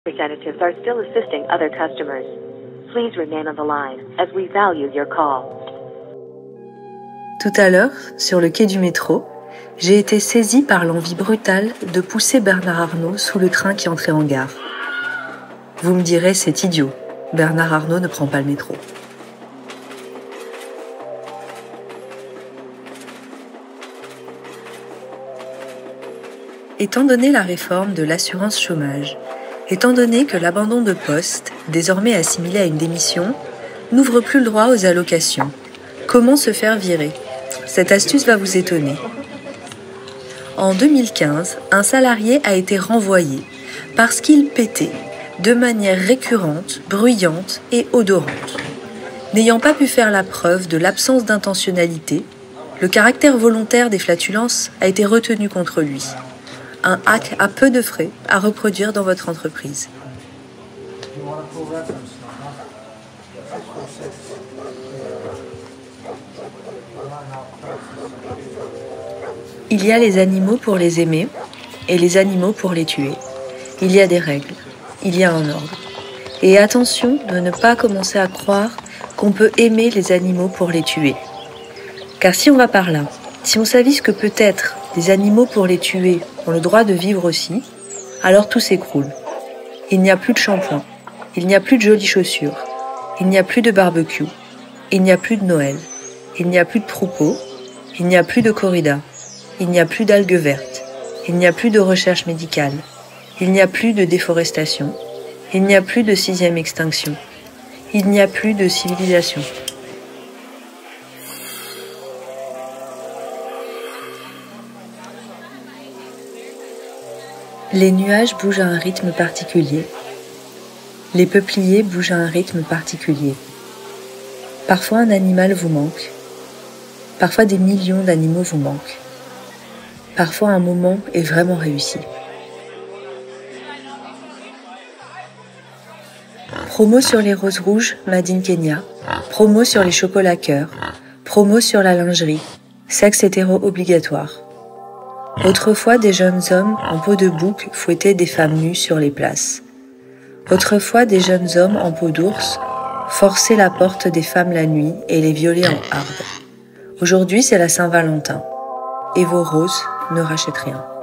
Representatives are still assisting other customers. Please remain on the line as we value your call. Tout à l'heure, sur le quai du métro, j'ai été saisie par l'envie brutale de pousser Bernard Arnault sous le train qui entrait en gare. Vous me direz, c'est idiot, Bernard Arnault ne prend pas le métro. Étant donné la réforme de l'assurance chômage, étant donné que l'abandon de poste, désormais assimilé à une démission, n'ouvre plus le droit aux allocations, comment se faire virer? Cette astuce va vous étonner. En 2015, un salarié a été renvoyé parce qu'il pétait de manière récurrente, bruyante et odorante. N'ayant pas pu faire la preuve de l'absence d'intentionnalité, le caractère volontaire des flatulences a été retenu contre lui. Un hack à peu de frais à reproduire dans votre entreprise. Il y a les animaux pour les aimer et les animaux pour les tuer. Il y a des règles, il y a un ordre. Et attention de ne pas commencer à croire qu'on peut aimer les animaux pour les tuer. Car si on va par là, si on s'avise que peut-être des animaux pour les tuer ont le droit de vivre aussi, alors tout s'écroule. Il n'y a plus de shampoing, il n'y a plus de jolies chaussures, il n'y a plus de barbecue, il n'y a plus de Noël, il n'y a plus de troupeaux, il n'y a plus de corrida, il n'y a plus d'algues vertes, il n'y a plus de recherche médicale, il n'y a plus de déforestation, il n'y a plus de 6e extinction, il n'y a plus de civilisation. Les nuages bougent à un rythme particulier. Les peupliers bougent à un rythme particulier. Parfois un animal vous manque. Parfois des millions d'animaux vous manquent. Parfois un moment est vraiment réussi. Promo sur les roses rouges, Made in Kenya. Promo sur les chocolats cœur. Promo sur la lingerie. Sexe hétéro obligatoire. Autrefois, des jeunes hommes en peau de bouc fouettaient des femmes nues sur les places. Autrefois, des jeunes hommes en peau d'ours forçaient la porte des femmes la nuit et les violaient en harde. Aujourd'hui, c'est la Saint-Valentin. Et vos roses ne rachètent rien.